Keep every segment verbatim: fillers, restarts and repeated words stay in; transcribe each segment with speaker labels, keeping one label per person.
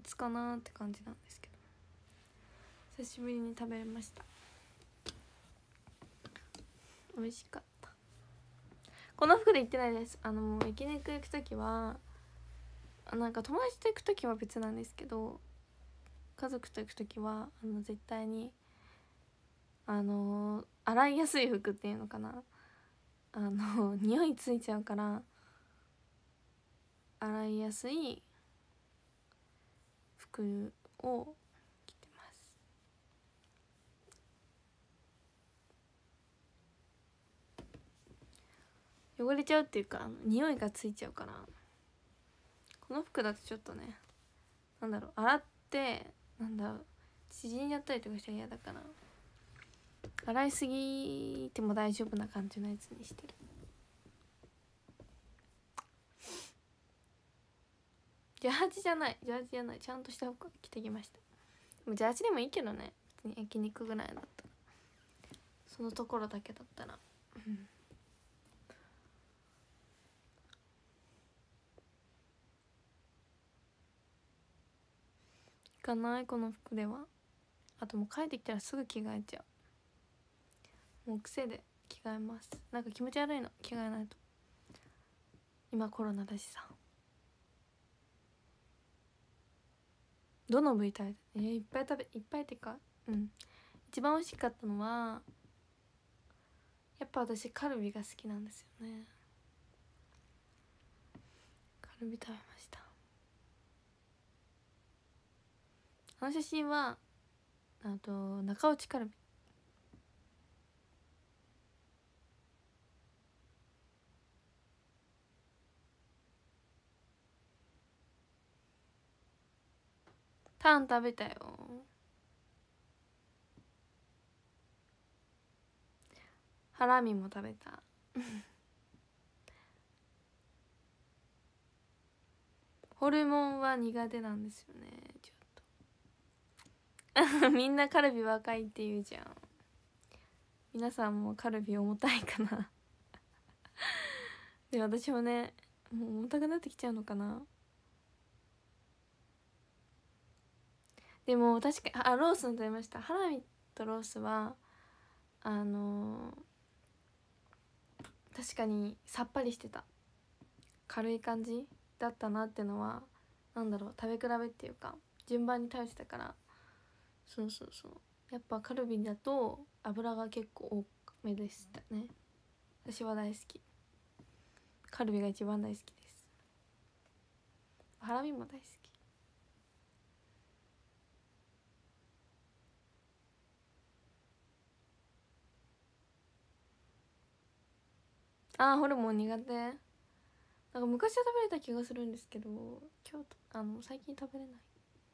Speaker 1: いつかなって感じなんですけど、久しぶりに食べました。美味しかった。この服で行ってないです。あのもう焼肉行く時はなんか友達と行く時は別なんですけど、家族と行く時はあの絶対にあの洗いやすい服っていうのかな、あの匂いついちゃうから洗いやすい服を着てます。汚れちゃうっていうか、あの匂いがついちゃうから、この服だとちょっとね、なんだろう、洗ってなんだろう縮んじゃったりとかしたら嫌だから、洗いすぎても大丈夫な感じのやつにしてる。ジャージじゃないジャージじゃないちゃんとした服着てきました。でもジャージでもいいけどね、別に焼肉ぐらいだったら、そのところだけだったら、うん、いかないこの服では。あともう帰ってきたらすぐ着替えちゃう。もう癖で着替えます。なんか気持ち悪いの着替えないと。今コロナだしさ。どの部位食べて、えー、いっぱい食べいっぱいってか、うん一番美味しかったのはやっぱ私カルビが好きなんですよね。カルビ食べました。あの写真はあと中落ちカルビ。タン食べたよ。ハラミも食べたホルモンは苦手なんですよねちょっとみんなカルビ若いって言うじゃん。皆さんもカルビ重たいかなで私もねもう重たくなってきちゃうのかな。でも確かにあロースの食べました。ハラミとロースはあのー、確かにさっぱりしてた、軽い感じだったなってのは、なんだろう、食べ比べっていうか順番に食べてたから。そうそうそう、やっぱカルビだと油が結構多めでしたね。私は大好き、カルビが一番大好きです。ハラミも大好き。あーホルモン苦手。なんか昔は食べれた気がするんですけど、今日あの最近食べれない。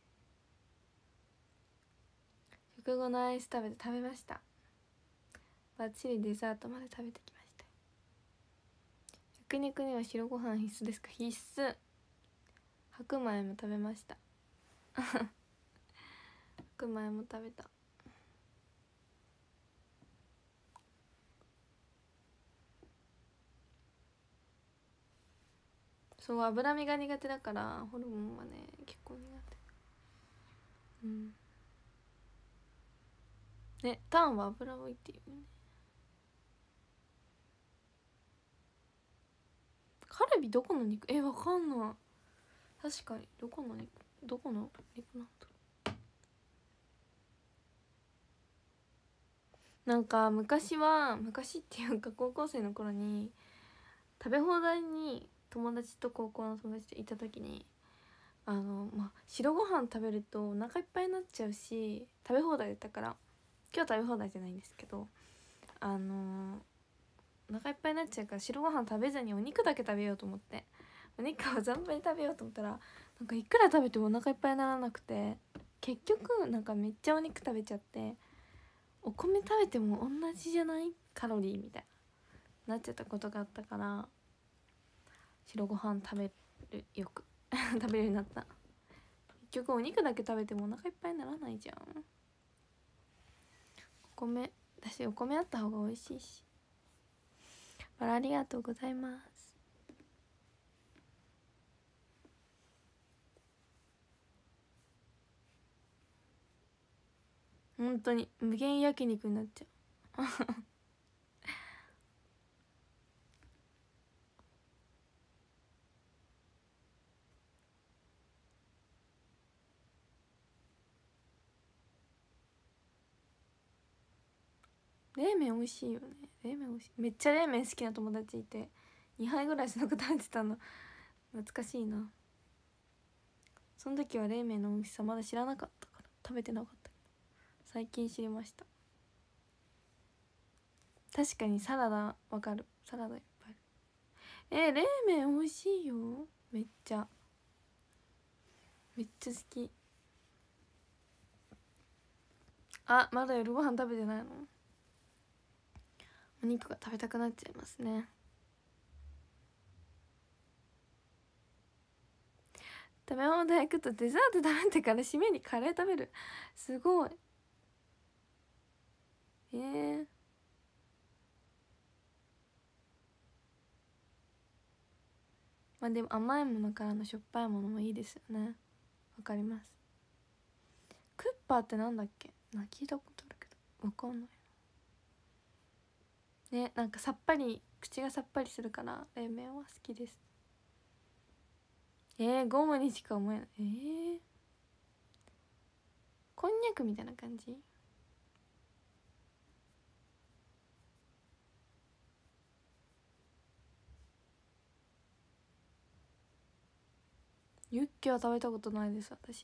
Speaker 1: 食後のアイス食べて食べました。バッチリデザートまで食べてきました。焼肉には白ご飯必須ですか？必須。白米も食べました白米も食べた。そう脂身が苦手だからホルモンはね結構苦手。うんね、タンは油多いっていうね。カルビどこの肉？えわかんない。確かにどこの肉どこの肉なんだろう。なんか昔は昔っていうか高校生の頃に食べ放題に友達と高校の友達と行った時にあのまあ白ご飯食べるとお腹いっぱいになっちゃうし、食べ放題だったから、今日食べ放題じゃないんですけど、あのお腹いっぱいになっちゃうから白ご飯食べずにお肉だけ食べようと思って、お肉を存分に食べようと思ったら、なんかいくら食べてもお腹いっぱいにならなくて、結局なんかめっちゃお肉食べちゃって、お米食べても同じじゃないカロリーみたいななっちゃったことがあったから、白ご飯食べるよく食べるようになった。結局お肉だけ食べてもお腹いっぱいにならないじゃん。お米私お米あった方が美味しいし。バラありがとうございます。 本当に無限焼肉になっちゃう冷麺美味しいよね。冷麺美味しい。めっちゃ冷麺好きな友達いてにはいぐらいその子食べてたの懐かしいな。その時は冷麺の美味しさまだ知らなかったから食べてなかったけど最近知りました。確かにサラダわかる。サラダいっぱいある。えー、冷麺美味しいよ。めっちゃめっちゃ好き。あ、まだ夜ご飯食べてないの？お肉が食べたくなっちゃいますね。食べ放題行くとデザート食べてから締めにカレー食べる。すごい。えー、まあでも甘いものからのしょっぱいものもいいですよね。わかります。クッパーってなんだっけな、聞いたことあるけどわかんないね。なんかさっぱり、口がさっぱりするから冷麺は好きです。えー、ゴムにしか思えない。えー、こんにゃくみたいな感じ。ユッケは食べたことないです私。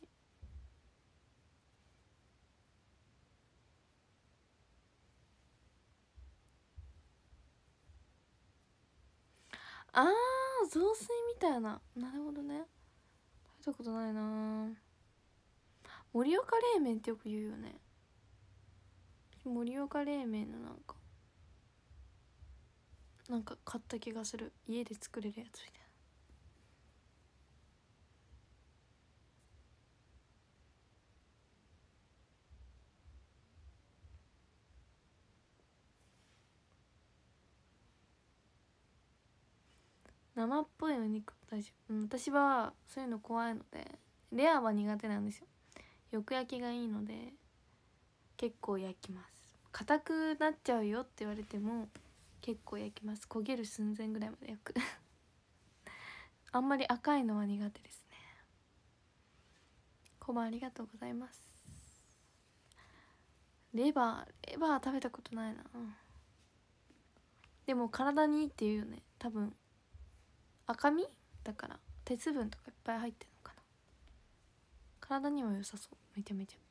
Speaker 1: あー、雑炊みたいな。なるほどね。食べたことないな。盛岡冷麺ってよく言うよね。盛岡冷麺のなんかなんか買った気がする。家で作れるやつみたいな。生っぽいお肉大丈夫、うん、私はそういうの怖いのでレアは苦手なんですよ。よく焼きがいいので結構焼きます。硬くなっちゃうよって言われても結構焼きます。焦げる寸前ぐらいまで焼くあんまり赤いのは苦手ですね。コバありがとうございます。レバーレバー食べたことないな。でも体にいいっていうよね多分。赤身だから鉄分とかいっぱい入ってるのかな。体にも良さそう。めちゃめち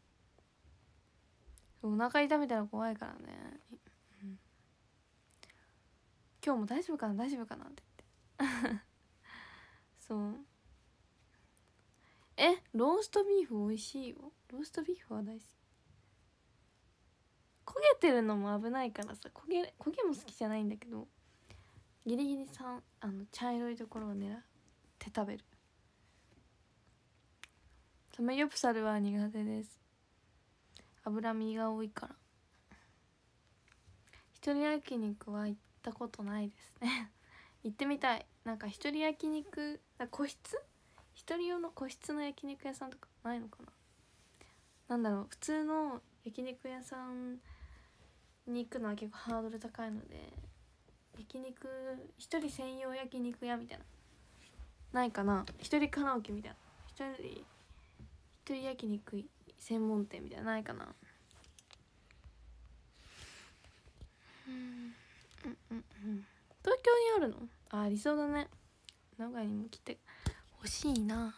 Speaker 1: ゃお腹痛めたら怖いからね、うん、今日も大丈夫かな大丈夫かなって言ってそう。え、ローストビーフ美味しいよ。ローストビーフは大好き。焦げてるのも危ないからさ、焦げ焦げも好きじゃないんだけどギリギリさんあの茶色いところを狙って食べる。サムギョプサルは苦手です。脂身が多いから。一人焼肉は行ったことないですね行ってみたい。なんか一人焼肉個室一人用の個室の焼肉屋さんとかないのかな。なんだろう、普通の焼肉屋さんに行くのは結構ハードル高いので焼肉一人専用焼肉屋みたいなないかな。一人カラオケみたいな一人一人焼肉専門店みたいなないかな。うんうんうんうん。東京にあるの？あ、ありそうだね。名古屋にも来て欲しいな。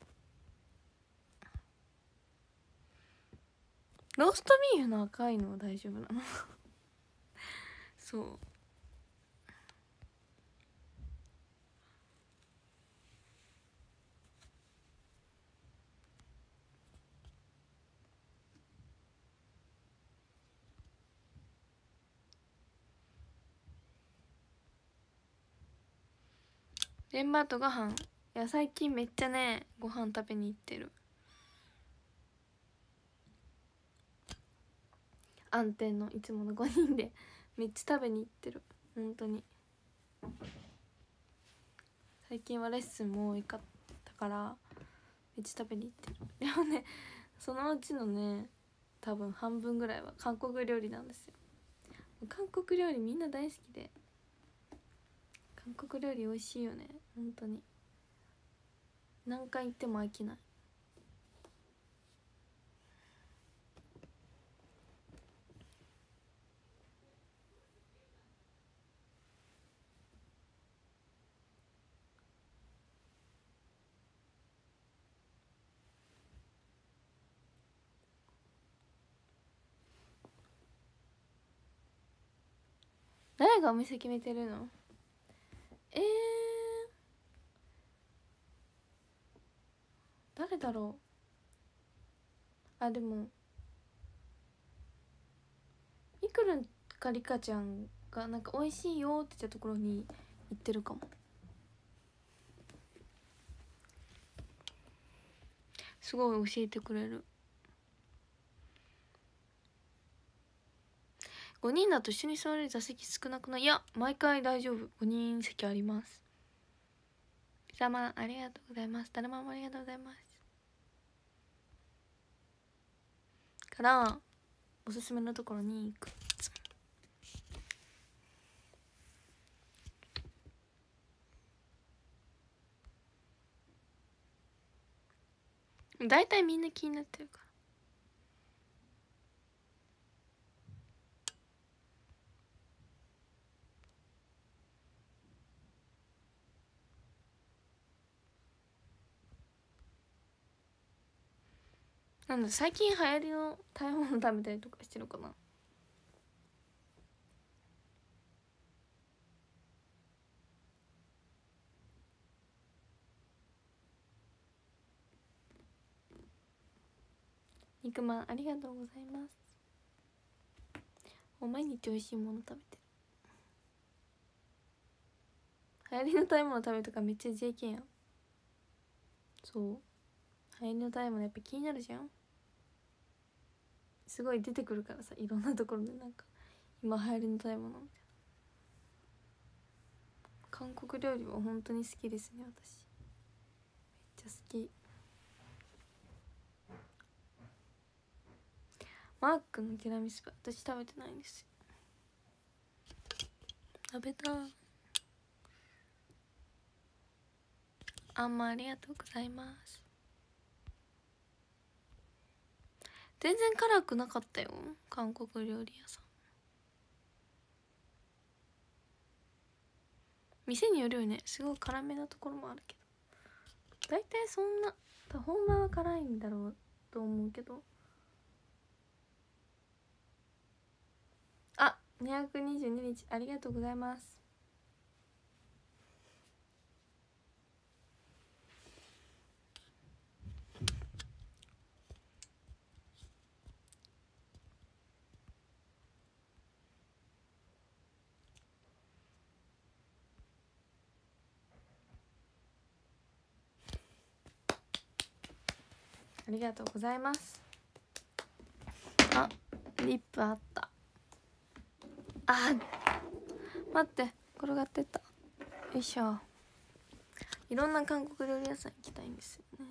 Speaker 1: ローストビーフの赤いのは大丈夫なのそう。デンマートご飯、いや最近めっちゃねご飯食べに行ってる。安定のいつものごにんでめっちゃ食べに行ってる。本当に最近はレッスンも多かったからめっちゃ食べに行ってる。でもねそのうちのね多分半分ぐらいは韓国料理なんですよ。韓国料理みんな大好きで、韓国料理美味しいよね本当に。何回行っても飽きない。誰がお店決めてるの？えー、誰だろう。あ、でもいくるんかりかちゃんがなんか美味しいよって言ったところに行ってるかも。すごい教えてくれる。ごにんだと一緒に座れる座席少なくない？いや毎回大丈夫。ごにん席あります。ピザマンありがとうございます。だるまもありがとうございます。からおすすめのところに行く。大体みんな気になってるから。なんだ最近流行りの食べ物食べたりとかしてるかな。肉まんありがとうございます。もう毎日美味しいもの食べてる。流行りの食べ物食べるとかめっちゃ ジェーケー やん。そう流行りの食べ物やっぱ気になるじゃん。すごい出てくるからさ、いろんなところでなんか今流行りの食べ物みたいな。韓国料理は本当に好きですね。私めっちゃ好き。マークのティラミス私食べてないんですよ。食べたい。あんまありがとうございます。全然辛くなかったよ韓国料理屋さん。店によるよね。すごい辛めなところもあるけど、大体そんな本場は辛いんだろうと思うけど。あ、にひゃくにじゅうににちありがとうございます。ありがとうございます。あ、リップあった。あ、待って、転がってった。よいしょ。いろんな韓国料理屋さん行きたいんですよね。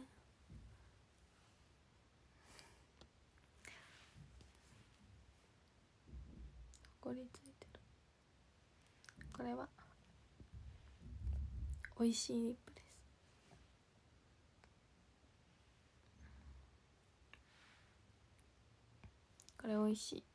Speaker 1: これついてる。これは美味しいリップです。これ美味しい。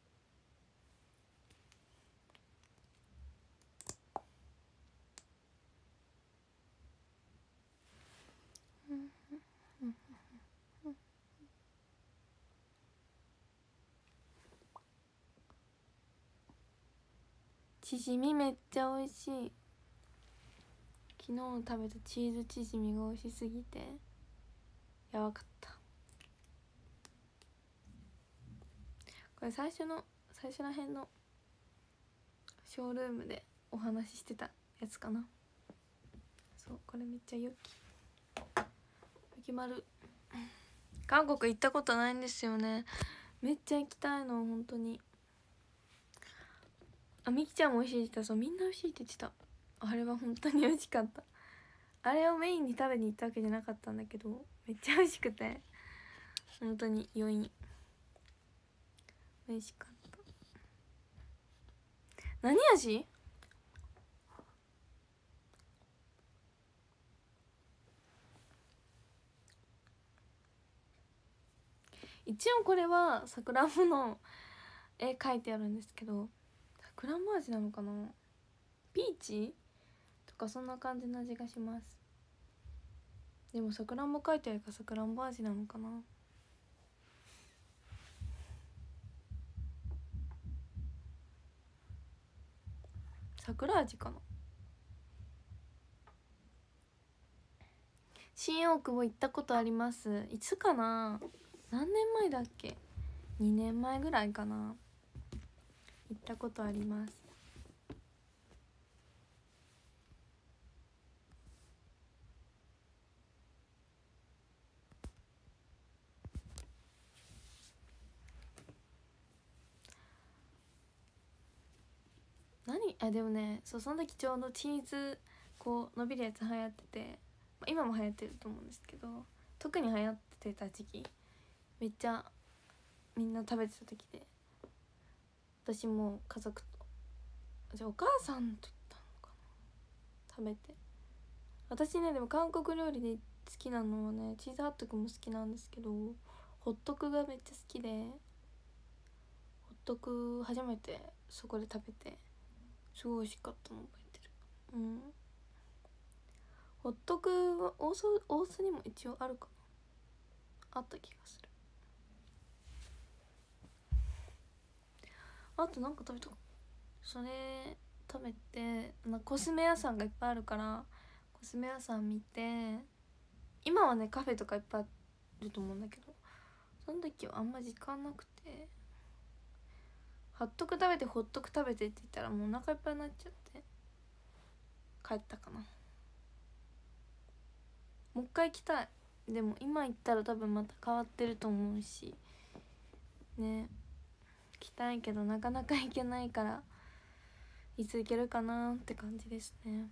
Speaker 1: チヂミめっちゃ美味しい。昨日食べたチーズチヂミが美味しすぎてやばかった。これ最初の最初らへんのショールームでお話ししてたやつかな。そう、これめっちゃ良き良きまる。韓国行ったことないんですよね。めっちゃ行きたいの本当に。あ、みきちゃんも美味しいって言った。そう、みんな美味しいって言ってた。あれは本当に美味しかった。あれをメインに食べに行ったわけじゃなかったんだけどめっちゃ美味しくて本当に余韻。 美味しかった。何味？一応これはさくらんぼの絵描いてあるんですけど、さくらんぼ味なのかな、ピーチとかそんな感じの味がします。でもさくらんぼ描いてあるからさくらんぼ味なのかな。桜味かな。新大久保行ったことあります。いつかな、何年前だっけ、にねんまえぐらいかな、行ったことあります。何あでもね、そうその時ちょうどチーズこう伸びるやつ流行ってて、まあ、今も流行ってると思うんですけど、特に流行ってた時期めっちゃみんな食べてた時で、私も家族と、じゃあお母さんと行ったのかな、食べて。私ねでも韓国料理で好きなのはね、チーズハットグも好きなんですけど、ホットクがめっちゃ好きで、ホットク初めてそこで食べてすごい美味しかったの覚えてる。うん、ホットクは大須大須にも一応あるかな、あった気がする。あとなんか食べたか、それ食べて、なコスメ屋さんがいっぱいあるからコスメ屋さん見て、今はねカフェとかいっぱいあると思うんだけど、その時はあんま時間なくて、ホットク食べてホットク食べてって言ったらもうお腹いっぱいになっちゃって帰ったかな。もう一回行きたい。でも今行ったら多分また変わってると思うしね、行きたいけどなかなか行けないから、いつ行けるかなって感じですね。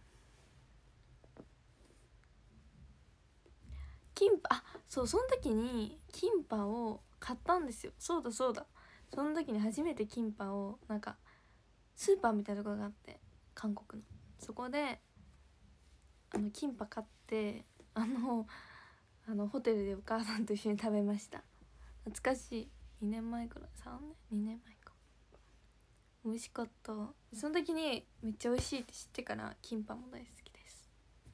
Speaker 1: キンパ、あ、そうその時にキンパを買ったんですよ。そうだそうだ、その時に初めてキンパを、なんかスーパーみたいなところがあって、韓国のそこであのキンパ買って、あのあのホテルでお母さんと一緒に食べました。懐かしい。にねんまえくらい、さんねんにねんまえか。美味しかった。その時にめっちゃ美味しいって知ってからキンパも大好きです。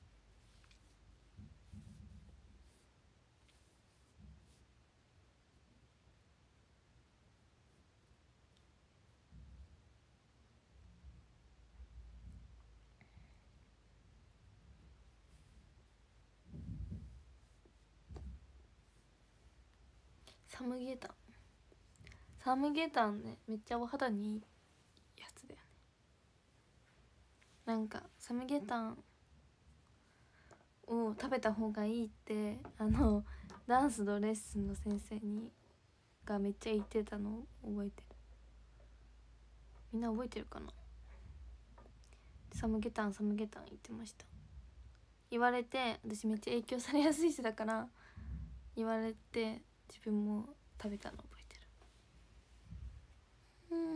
Speaker 1: サムゲタン、サムゲタンね、めっちゃお肌にいいやつだよね。なんかサムゲタンを食べた方がいいってあのダンスのレッスンの先生にがめっちゃ言ってたのを覚えてる。みんな覚えてるかな。サムゲタンサムゲタン言ってました。言われて、私めっちゃ影響されやすい人だから言われて自分も食べたの覚えてる。うん、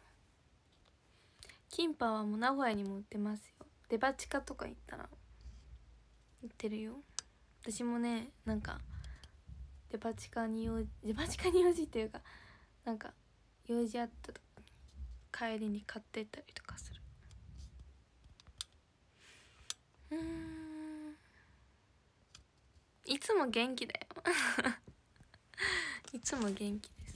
Speaker 1: キンパはもう名古屋にも売ってますよ。デパ地下とか行ったら売ってるよ。私もね、なんかデパ地下に用デパ地下に用事っていうか、なんか用事あった時に帰りに買ってったりとかする。うん、いつも元気だよいつも元気です。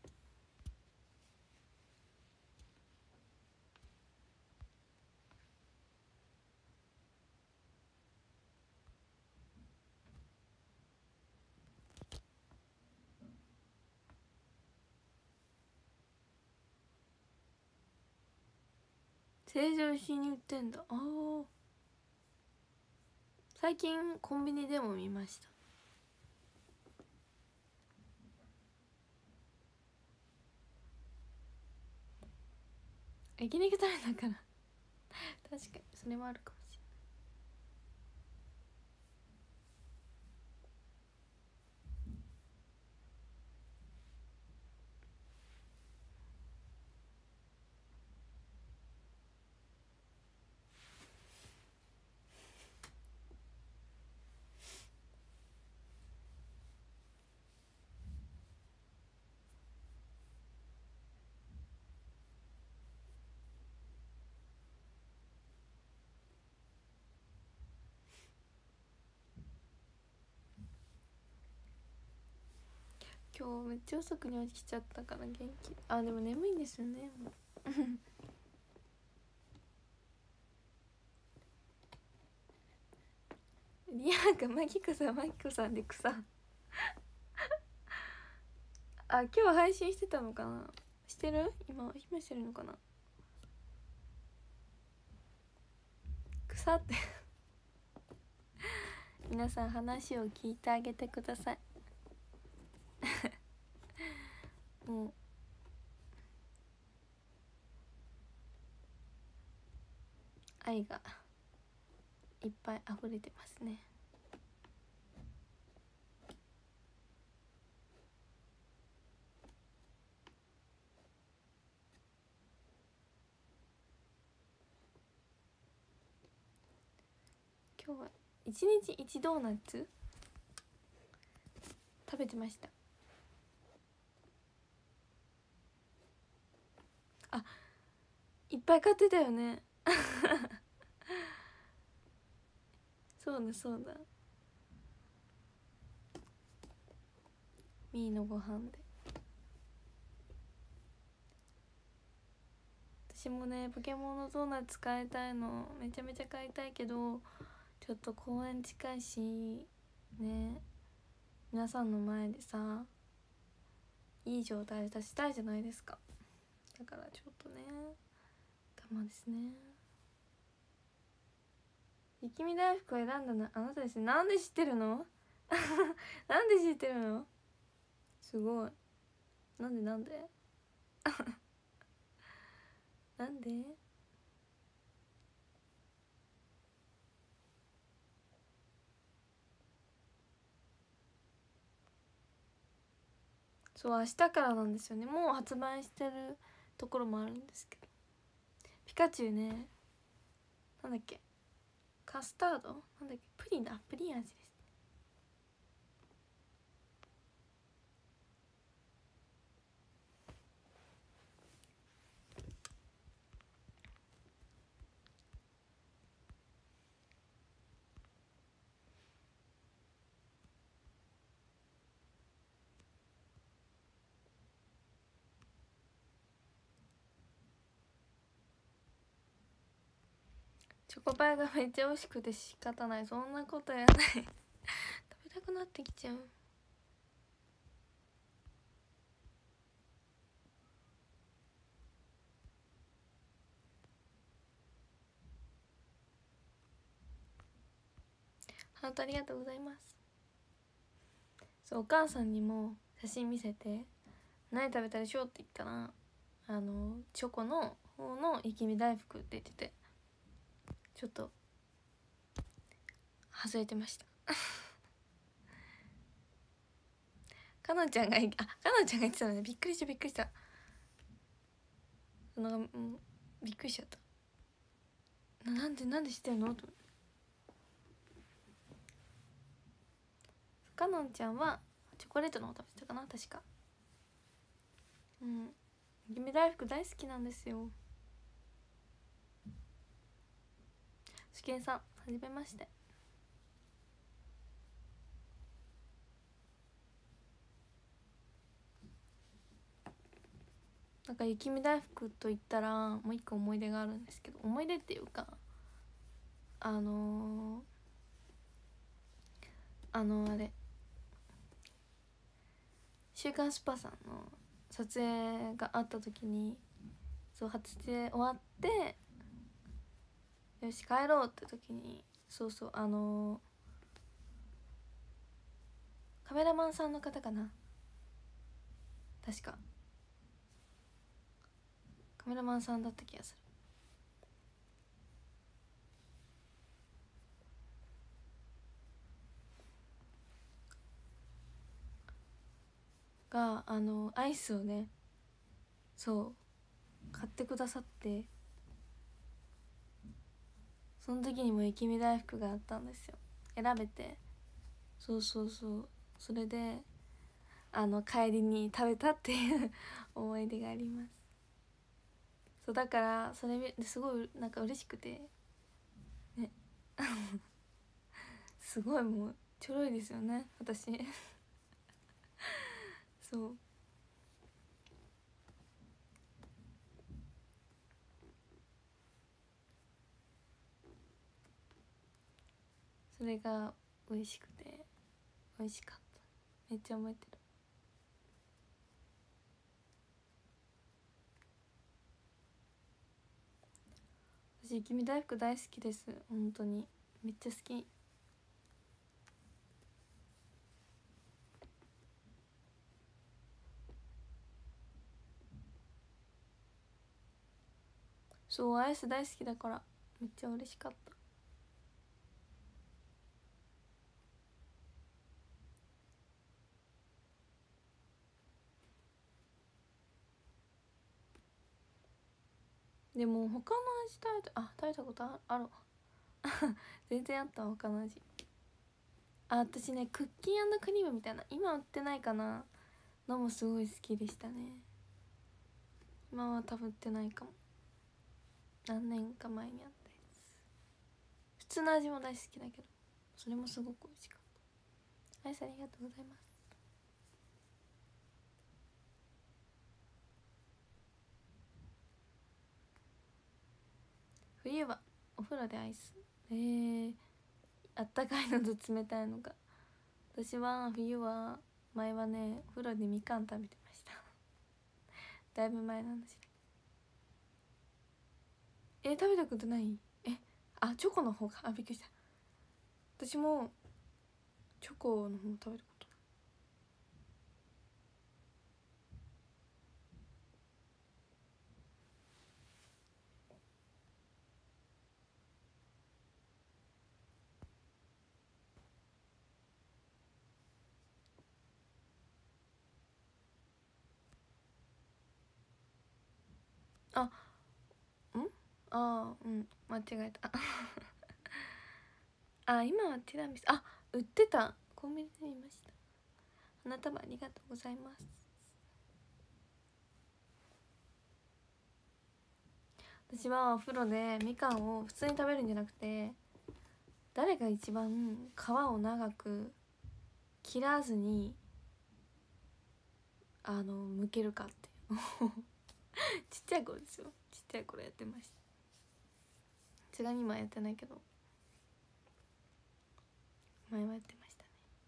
Speaker 1: 成城石井に売ってんだ。ああ、最近コンビニでも見ました。焼肉食べたから確かにそれもあるかもし今日めっちゃ遅くに起きちゃったから元気。あ、でも眠いんですよねもうリアがマキコさんマキコさんで草あ、今日配信してたのかな、してる、今今してるのかな、草って皆さん話を聞いてあげてくださいもう愛がいっぱい溢れてますね。今日は一日一ドーナツ食べてました。あ、いっぱい買ってたよねそうだそうだ、ミーのご飯で。私もねポケモンのドーナツ買いたいの、めちゃめちゃ買いたいけどちょっと公園近いしね、皆さんの前でさいい状態出したいじゃないですか。だからちょっとね我慢ですね。雪見大福を選んだのあなたですね。なんで知ってるのなんで知ってるの、すごい、なんでなんでなんで、そう、明日からなんですよね。もう発売してるところもあるんですけど、ピカチュウね、なんだっけ、カスタードなんだっけ、プリンだ、プリン味です。チョコパイがめっちゃ美味しくて仕方ない。そんなことやない食べたくなってきちゃう。ハートありがとうございます。そう、お母さんにも写真見せて何食べたでしょうって言ったら、あのチョコの方の雪見大福って言ってて、ちょっと外れてましたかのんちゃんがあかのんちゃんが言ってたのでびっくりしたびっくりしたなんか、うん、びっくりしちゃった。ななんでなんで知ってんのと。かのんちゃんはチョコレートの方食べてたかな確か。うん、雪見大福大好きなんですよ。しけんさんはじめまして。なんか雪見大福といったらもう一個思い出があるんですけど、思い出っていうかあのー、あのあれ「週刊スパ」さんの撮影があった時に、そう撮影終わってよし帰ろうって時に、そうそうあのー、カメラマンさんの方かな、確かカメラマンさんだった気がする。があのアイスをね、そう買ってくださって、その時にも雪見大福があったんですよ、選べて。そうそうそう、それであの帰りに食べたっていう思い出があります。そうだからそれすごいなんか嬉しくてねすごいもうちょろいですよね私そうそれが美味しくて美味しかった。めっちゃ覚えてる。私雪見大福大好きです。本当にめっちゃ好き。そうアイス大好きだからめっちゃ嬉しかった。でも他の味食べたあ食べたことああるわ全然あった他の味。あ私ねクッキー&クリームみたいな今売ってないかなのもすごい好きでしたね。今は多分売ってないかも。何年か前にあったやつ。普通の味も大好きだけどそれもすごく美味しかった。アイスありがとうございます。冬はお風呂でアイス。えー、あったかいのと冷たいのが。私は冬は前はねお風呂でみかん食べてましただいぶ前の話だけど。えー、食べたことない？えあチョコの方か。あびっくりした。私もチョコの方食べることない。あんあーうん間違えたあ今はティラミスあ売ってた。コンビニで見ました。花束ありがとうございます。私はお風呂でみかんを普通に食べるんじゃなくて誰が一番皮を長く切らずにあの剥けるかってちっちゃい頃ですよ。ちっちゃい頃やってました。さすがに今やってないけど前はやってましたね。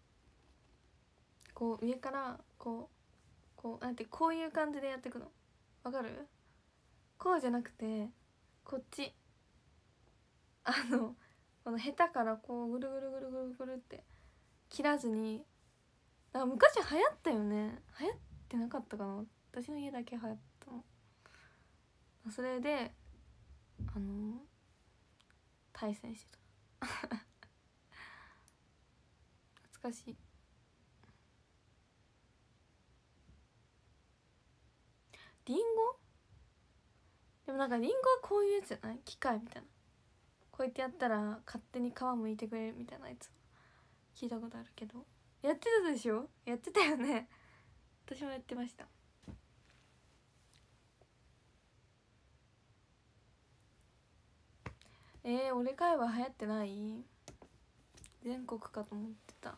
Speaker 1: こう上からこうこうなんてこういう感じでやっていくのわかる？こうじゃなくてこっちあのこのヘタからこうぐるぐるぐるぐるぐるって切らずに。だから昔流行ったよね。流行ってなかったかな。私の家だけ流行ったの。それであの対戦してた懐かしい。リンゴでもなんかリンゴはこういうやつじゃない？機械みたいなこうやってやったら勝手に皮むいてくれるみたいなやつ聞いたことあるけど。やってたでしょ？やってたよね私もやってました。えー、俺会話流行ってない？全国かと思ってた。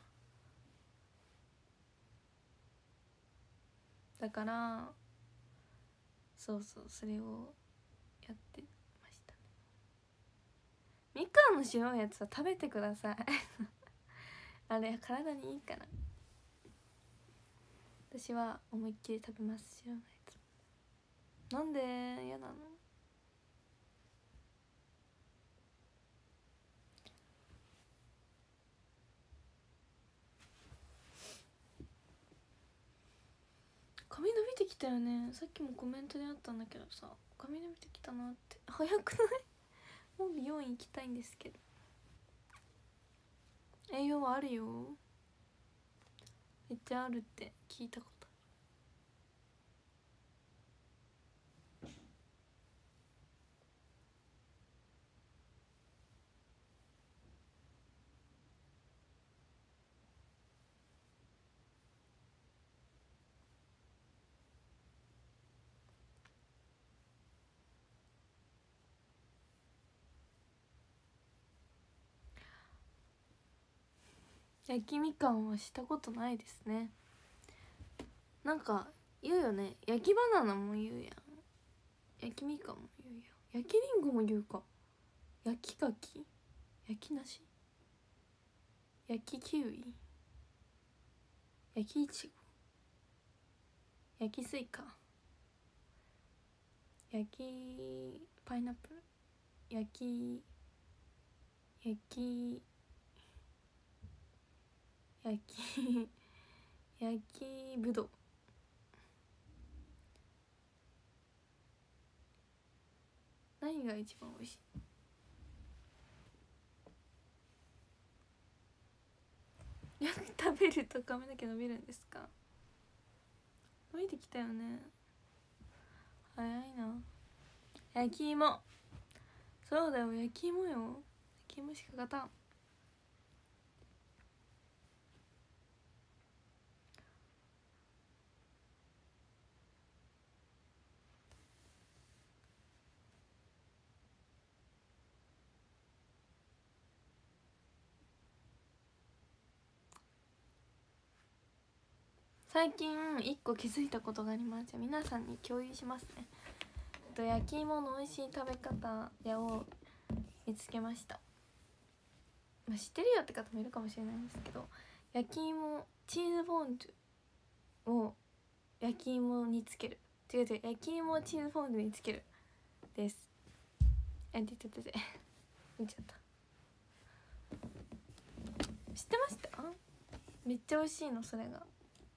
Speaker 1: だからそうそうそれをやってましたね。みかんの白いやつは食べてくださいあれ体にいいから。私は思いっきり食べます。白いやつなんで嫌なの？髪伸びてきたよね。さっきもコメントであったんだけどさ髪伸びてきたなって。早くないもう美容院行きたいんですけど。栄養はあるよ。めっちゃあるって聞いたこと。焼きみかんはしたことないですね。 なんか言うよね、焼きバナナも言うやん、焼きみかんも言うやん、焼きりんごも言うか、焼き柿、焼き梨、焼きキウイ、焼きいちご、焼きスイカ、焼きパイナップル、焼き焼き焼き焼きぶどう、何が一番美味しい？よく食べると髪の毛伸びるんですか？伸びてきたよね、早いな。焼き芋、そうだよ、焼き芋よ、焼き芋しか勝たん。最近一個気づいたことがあります。じゃあ皆さんに共有しますね。と焼き芋の美味しい食べ方やを見つけました。まあ、知ってるよって方もいるかもしれないんですけど、焼き芋チーズフォンデュを焼き芋につける、違う違う、焼き芋をチーズフォンデュにつけるです。えって言ってて見ちゃった。知ってました？めっちゃ美味しいのそれが。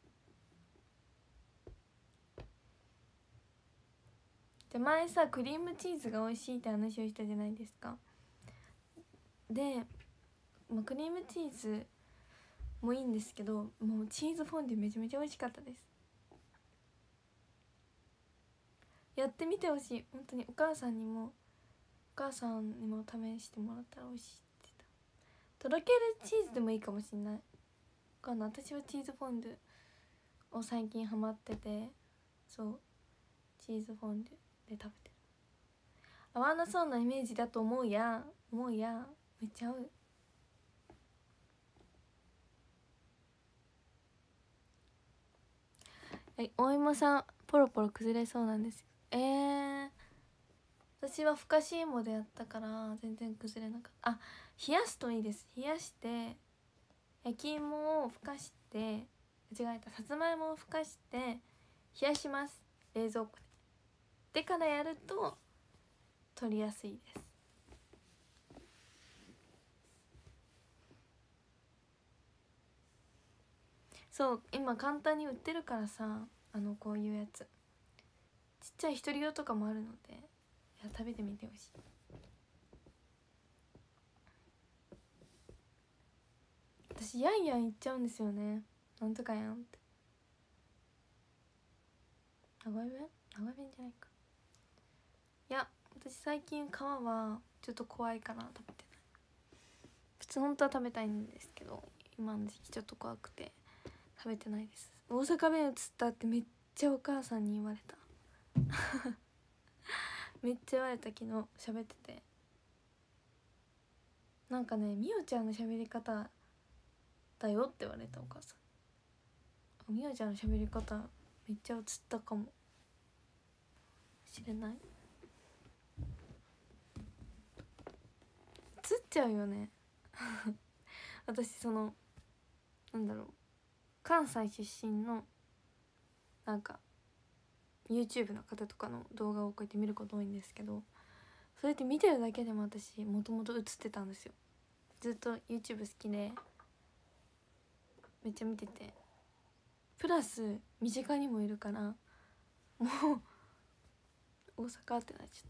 Speaker 1: で前さクリームチーズが美味しいって話をしたじゃないですか。で、まあ、クリームチーズもいいんですけど、もうチーズフォンデュめちゃめちゃ美味しかったです。やってみてほしい、本当に。お母さんにもお母さんにも試してもらったら美味しいって言った。とろけるチーズでもいいかもしんない。かな、私はチーズフォンデュを最近ハマってて、そうチーズフォンデュで食べてる。合わなそうなイメージだと思うや思うやめっちゃ合う。はい、お芋さんポロポロ崩れそうなんですよ。えー、私はふかし芋でやったから全然崩れなかった。あ、冷やすといいです。冷やして焼き芋をふかして、間違えた、さつまいもをふかして冷やします、冷蔵庫で。でからやると取りやすいです。そう今簡単に売ってるからさ、あのこういうやつちっちゃい一人用とかもあるので、いや食べてみてほしい。私やんやん言っちゃうんですよね、なんとかやんって。名古屋弁名古屋弁じゃないか。いや私最近皮はちょっと怖いから食べてない。普通本当は食べたいんですけど、今の時期ちょっと怖くて食べてないです。大阪弁移ったってめっちゃお母さんに言われためっちゃ言われた。昨日喋ってて、なんかね、みおちゃんの喋り方だよって言われた、お母さん。みおちゃんの喋り方めっちゃ映ったかもしれない。映っちゃうよね私そのなんだろう、関西出身のなんか YouTube の方とかの動画をこうやって見ること多いんですけど、それって見てるだけでも私もともと映ってたんですよ。ずっと YouTube 好きでめっちゃ見てて、プラス身近にもいるからもう大阪ってなっちゃった。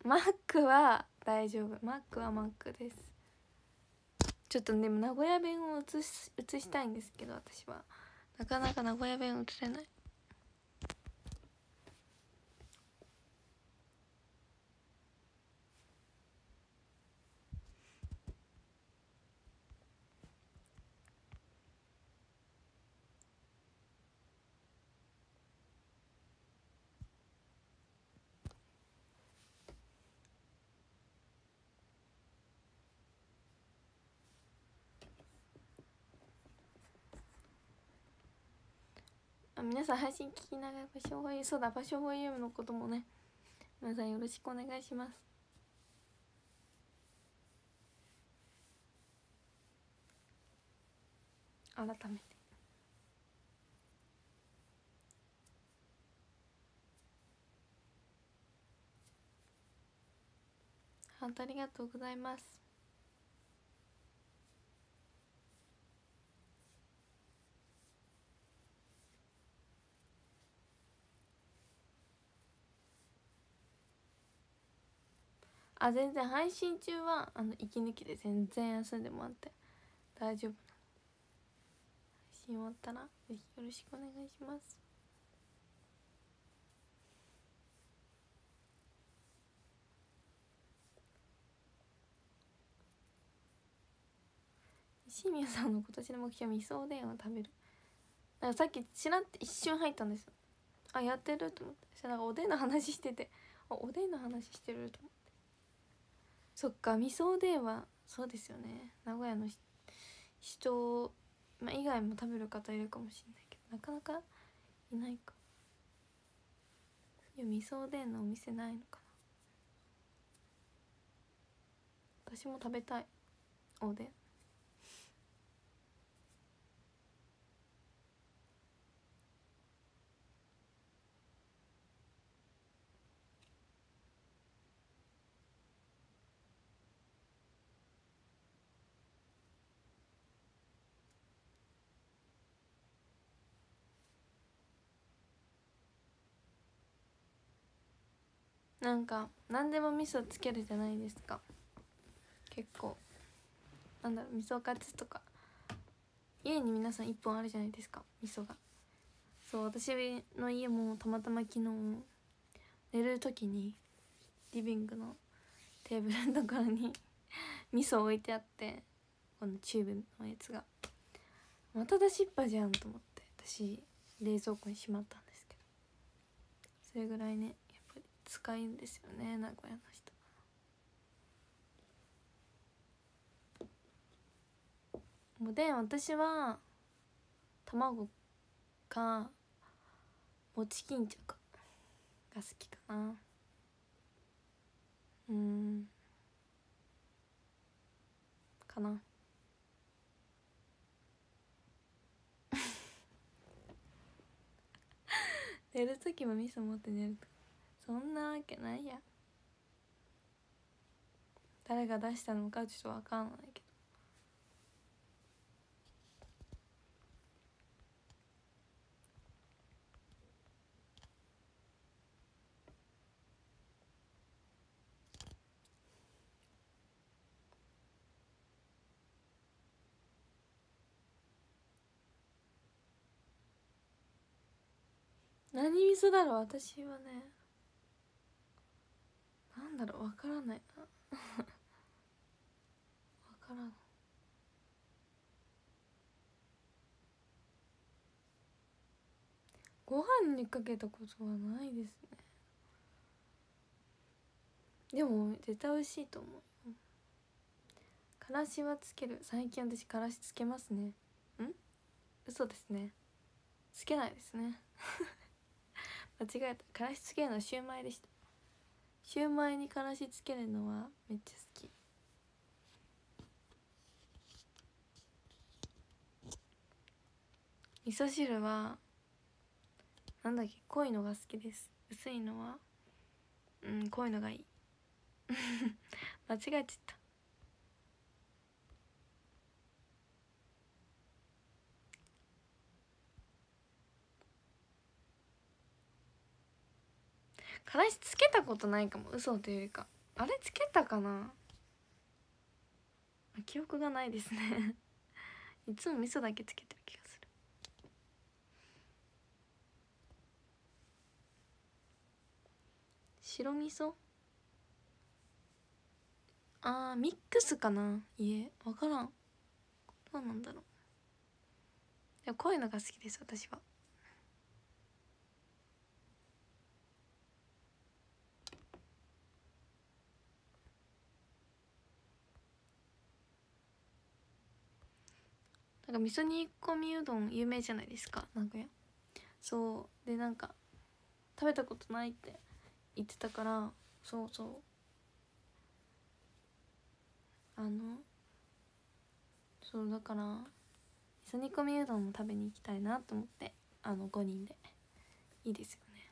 Speaker 1: マックは大丈夫、マックはマックです。ちょっとでも名古屋弁を映し映したいんですけど、私はなかなか名古屋弁映せない。 皆さん配信聞きながら場所保有、そうだ、場所保有のこともね、皆さんよろしくお願いします。改めてハートありがとうございます。あ、全然配信中はあの息抜きで全然休んでもらって大丈夫なの。配信終わったらぜひよろしくお願いします。石宮さんの今年の目標、味噌おでんを食べる。なんかさっきちらって一瞬入ったんですよ。あ、やってると思って。そしたらなんかおでんの話してて、あ、おでんの話してると思って。そっか、味噌おでんはそうですよね、名古屋の人、まあ、以外も食べる方いるかもしれないけど、なかなかいないか。いや、味噌おでんのお店ないのかな。私も食べたいおでん。なんか何でも味噌つけるじゃないですか。結構なんだろう、味噌カツとか家に皆さんいっぽんあるじゃないですか、味噌が。そう、私の家もたまたま昨日寝る時にリビングのテーブルのところに味噌置いてあって、このチューブのやつがまた出しっぱじゃんと思って私冷蔵庫にしまったんですけど、それぐらいねやっぱり使いんですよね、名古屋の人。おでん、私は卵かもち巾着が好きかな。うーんかな。寝る時も味噌持って寝るとかそんなわけないや。誰が出したのかちょっと分かんないけど。何味噌だろう、私はね、なんだろう、分からないな分からん。ご飯にかけたことはないですね。でも絶対美味しいと思う。からしはつける。最近私からしつけますね。ん嘘ですね、つけないですね間違えた。からしつけるのはシューマイでした。シューマイにからしつけるのはめっちゃ好き。味噌汁はなんだっけ、濃いのが好きです。薄いのはうん濃いのがいい間違えちゃった。からしつけたことないかも、嘘というよりか。あれつけたかな、記憶がないですねいつも味噌だけつけてる気がする。白味噌、あーミックスかな、いえ分からん、どうなんだろう。でもこういうのが好きです私は。なんか味噌煮込みうどん有名じゃないですか、名古屋。 そうでなんか食べたことないって言ってたから、そうそうあのそうだから味噌煮込みうどんも食べに行きたいなと思って、あのごにんでいいですよね。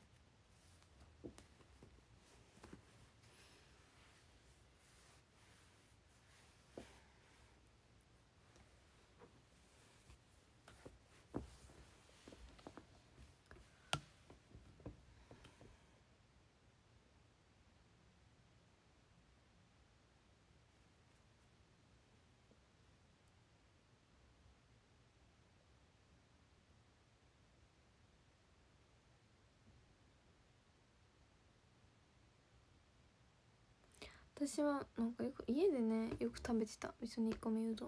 Speaker 1: 私はなんかよく家でねよく食べてた味噌煮込みうどん。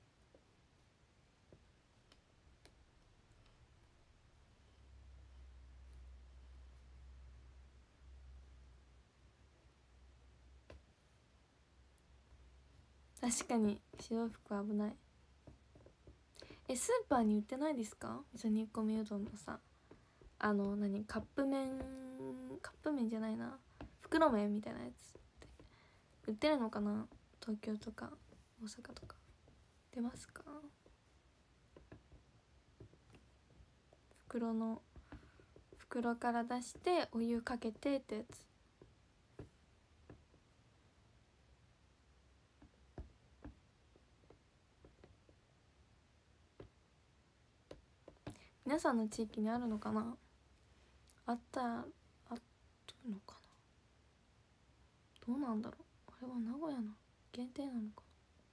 Speaker 1: 確かに白服危ない。えスーパーに売ってないですか？味噌煮込みうどんのさ、あの何カップ麺、カップ麺じゃないな、袋麺みたいなやつって売ってるのかな？東京とか大阪とか出ますか？袋の袋から出してお湯かけてってやつ。皆さんの地域にあるのかな？あったらあっとるのかな？どうなんだろう。あれは名古屋の限定なのか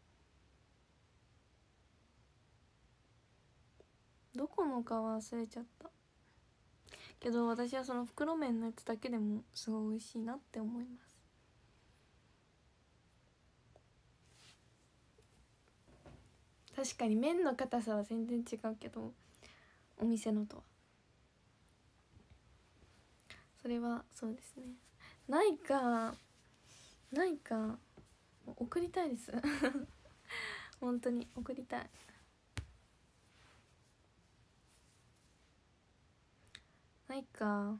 Speaker 1: な？どこのか忘れちゃったけど、私はその袋麺のやつだけでもすごい美味しいなって思います。確かに麺の硬さは全然違うけど、お店のとはそれはそうですね。ないかないか送りたいです本当に送りたい。ないか。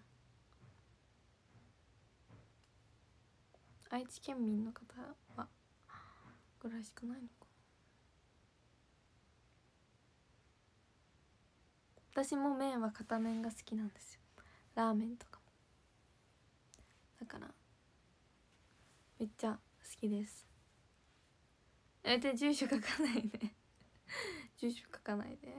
Speaker 1: 愛知県民の方はぐらいしかないのか。私も麺は片麺が好きなんですよ、ラーメンとかも。だからめっちゃ好きです。えで住所書かないで住所書かないで。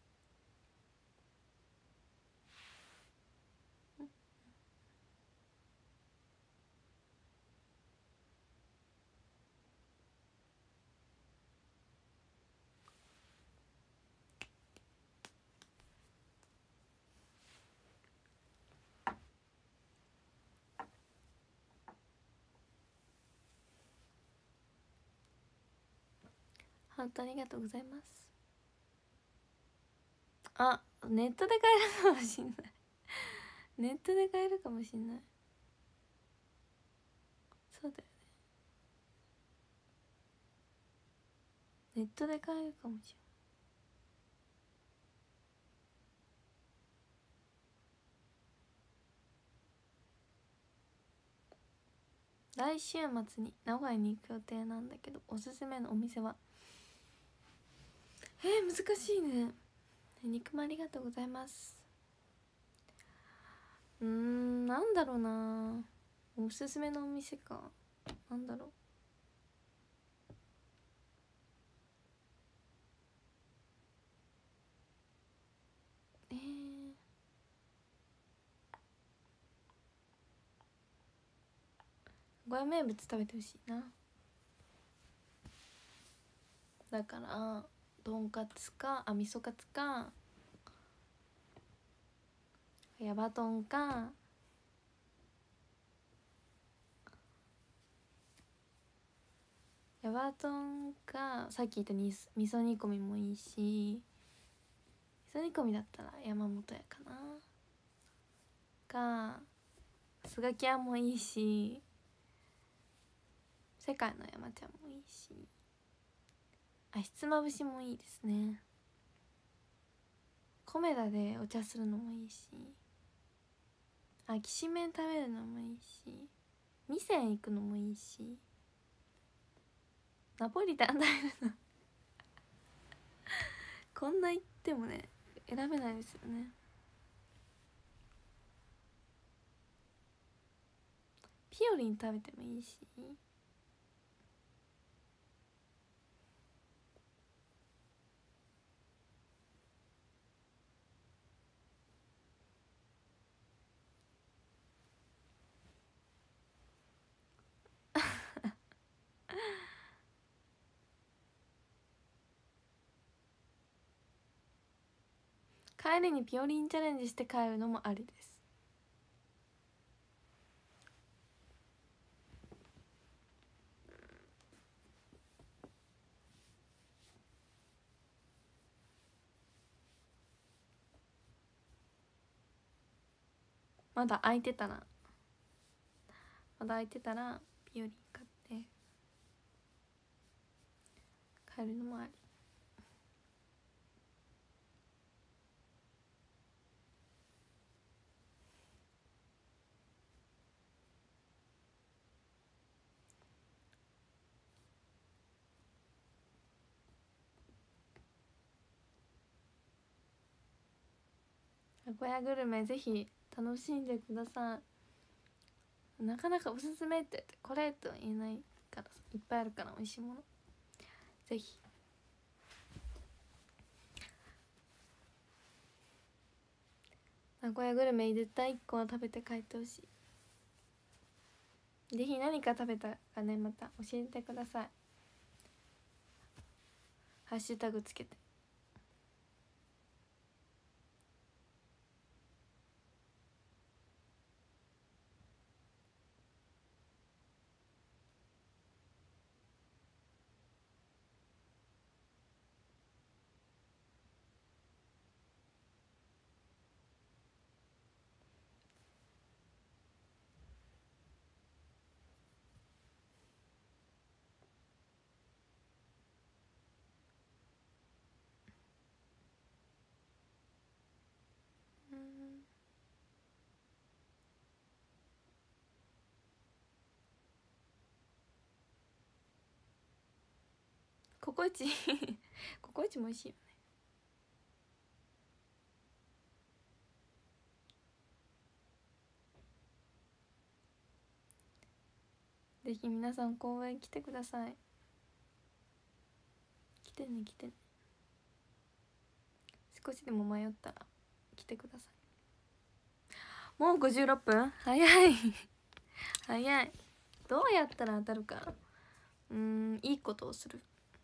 Speaker 1: 本当ありがとうございます。あ、ネットで買えるかもしんないネットで買えるかもしんない。そうだよね、ネットで買えるかもしれない。来週末に名古屋に行く予定なんだけど、おすすめのお店はえー、難しいね。肉もありがとうございます。うーん、なんだろうな、おすすめのお店か、なんだろう。えー、名古屋名物食べてほしいな。だからとんかつか、あ、味噌カツか、ヤバトンか、ヤバトンか、さっき言ったに味噌煮込みもいいし、味噌煮込みだったら山本屋かなか、スガキ屋もいいし、世界の山ちゃんもいいし、あ、ひつまぶしもいいですね。 コメダでお茶するのもいいし、あきしめん食べるのもいいし、味仙行くのもいいし、ナポリタン食べるのこんな言ってもね選べないですよね。ピオリン食べてもいいし帰りにピオリンチャレンジして帰るのもありです。まだ空いてたらまだ空いてたらピオリン買って帰るのもあり。名古屋グルメぜひ楽しんでください。なかなかおすすめって言ってこれとは言えないからさ、いっぱいあるから美味しいものぜひ。名古屋グルメ絶対いっこは食べて帰ってほしい。ぜひ何か食べたかねまた教えてください。ハッシュタグつけて。ココイチココイチも美味しいよね。ぜひ皆さん公園来てください。来てね来てね。少しでも迷ったら来てください。もうごじゅうろっぷん早い早い。どうやったら当たるか。うーんいいことをする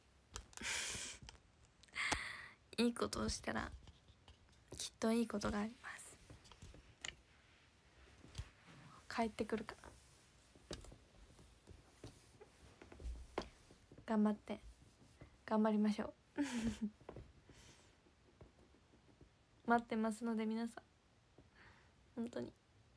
Speaker 1: いいことをしたらきっといいことがあります。帰ってくるから頑張って頑張りましょう待ってますので皆さん本当に。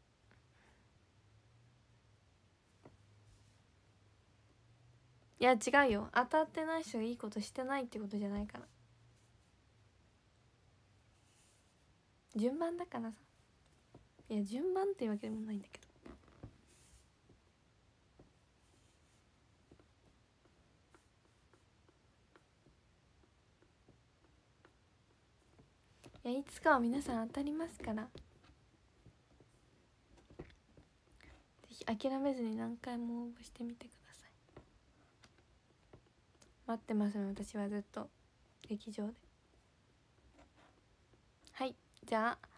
Speaker 1: いや違うよ、当たってない人がいいことしてないってことじゃないから。順番だからさ。いや順番っていうわけでもないんだけど。いやいつかは皆さん当たりますから、ぜひ諦めずに何回も応募してみてください。待ってますね私はずっと劇場で。はい、じゃあ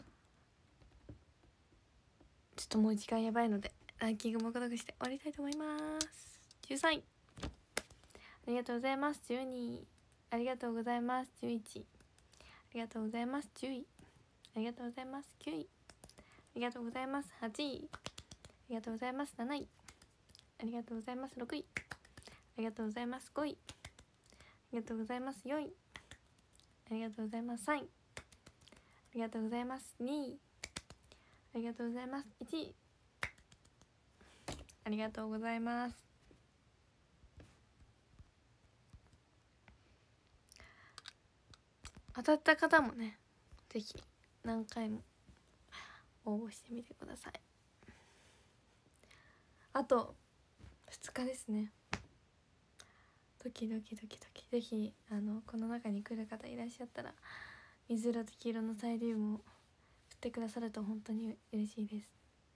Speaker 1: ちょっともう時間やばいのでランキングもごとくして終わりたいと思います。じゅうさんいありがとうございます。じゅうにいありがとうございます。じゅういちいありがとうございます。じゅういありがとうございます。きゅういありがとうございます。はちいありがとうございます。なないありがとうございます。ろくいありがとうございます。ごいありがとうございます。よんいありがとうございます。さんいありがとうございます。にいありがとうございます。いちいありがとうございます。当たった方もねぜひ何回も応募してみてください。あとふつかですね。ドキドキドキドキ。ぜひあのこの中に来る方いらっしゃったら水色と黄色のサイリウムを振ってくださると本当に嬉しいです。よ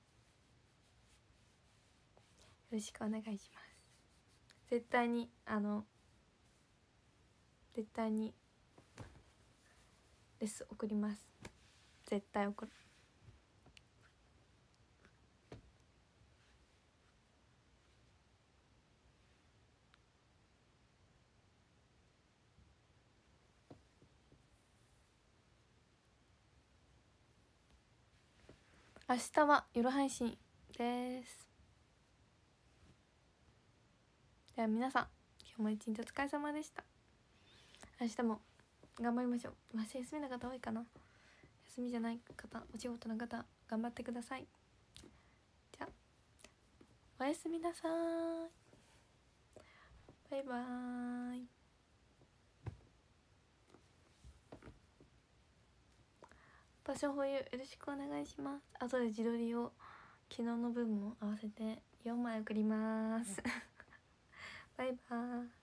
Speaker 1: ろしくお願いします。絶対にあの絶対にレス送ります。絶対送る。明日は夜配信です。では皆さん今日も一日お疲れ様でした。明日も頑張りましょう。明日休みの方多いかな。休みじゃない方、お仕事の方頑張ってください。じゃあおやすみなさい。バイバーイ。場所保有よろしくお願いします。あとで自撮りを昨日の分も合わせてよんまい送りますバイバーイ。